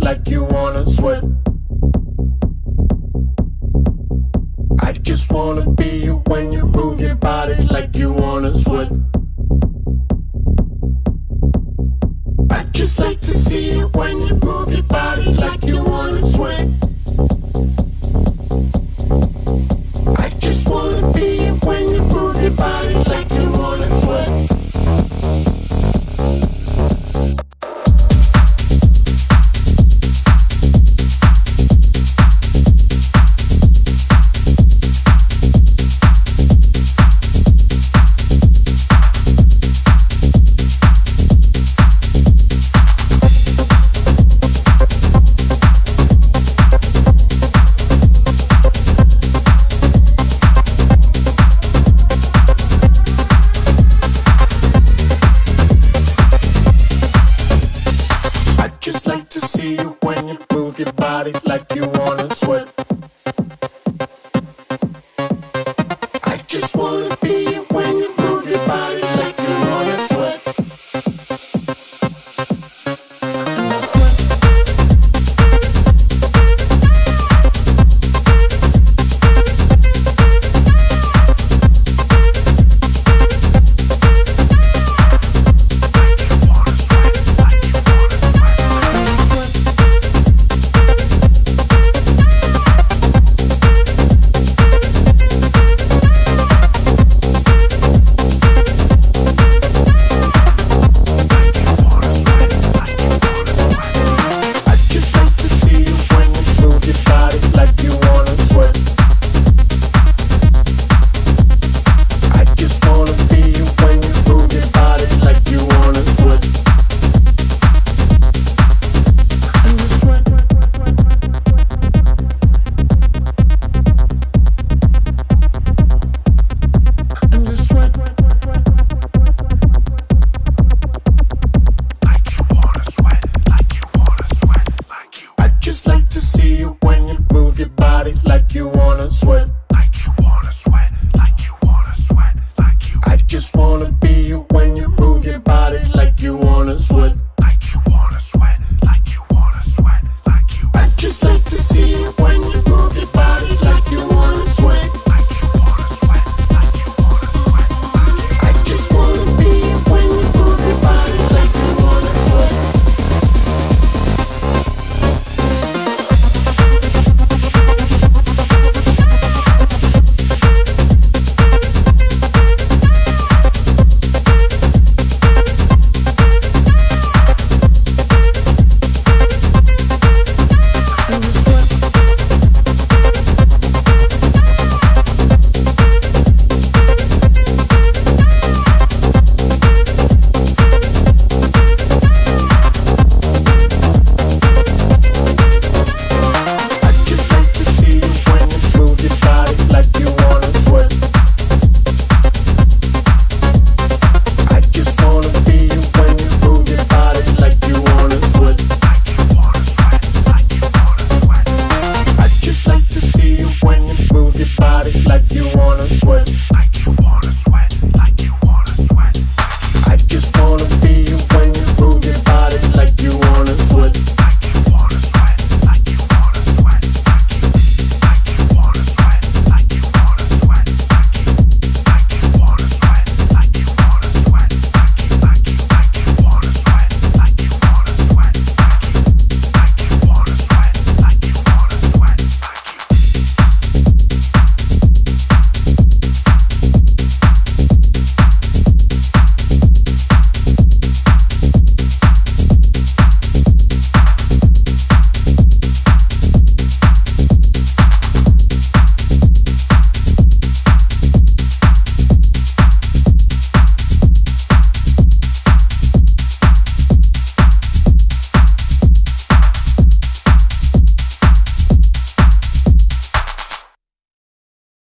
like you wanna sweat. I just wanna be you when you move your body like you wanna sweat. I just like to see you when you move your body like you wanna sweat. I just wanna be you when you move your body like you wanna sweat. Just like to see you when you move your body like you wanna sweat. I just wanna be you when you move your body like you wanna sweat. Just like to see you when you move your body like you wanna sweat. Like you wanna sweat, like you wanna sweat, like you. I just wanna be you when you move your body like you wanna sweat.